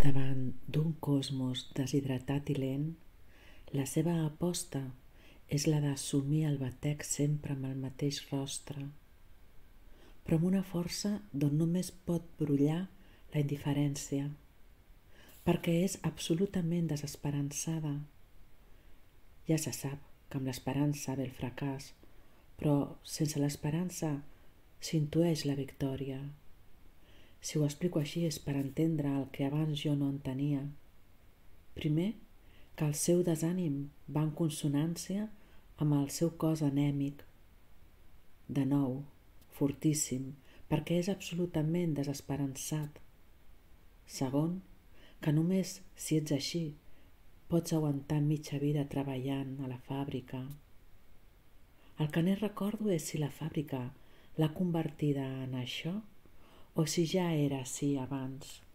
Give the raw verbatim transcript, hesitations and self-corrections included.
Davant d'un cosmos deshidratat i lent, la seva aposta és la d'assumir el batec sempre amb el mateix rostre, però amb una força d'on només pot brollar la indiferència, perquè és absolutament desesperançada. Ja se sap que amb l'esperança ve el fracàs, però sense l'esperança s'intueix la victòria. Si ho explico així és per entendre el que abans jo no entenia. Primer, que el seu desànim va en consonància amb el seu cos anèmic. De nou, fortíssim, perquè és absolutament desesperançat. Segon, que només si ets així pots aguantar mitja vida treballant a la fàbrica. El que no recordo és si la fàbrica l'ha convertida en això o si ja era així abans.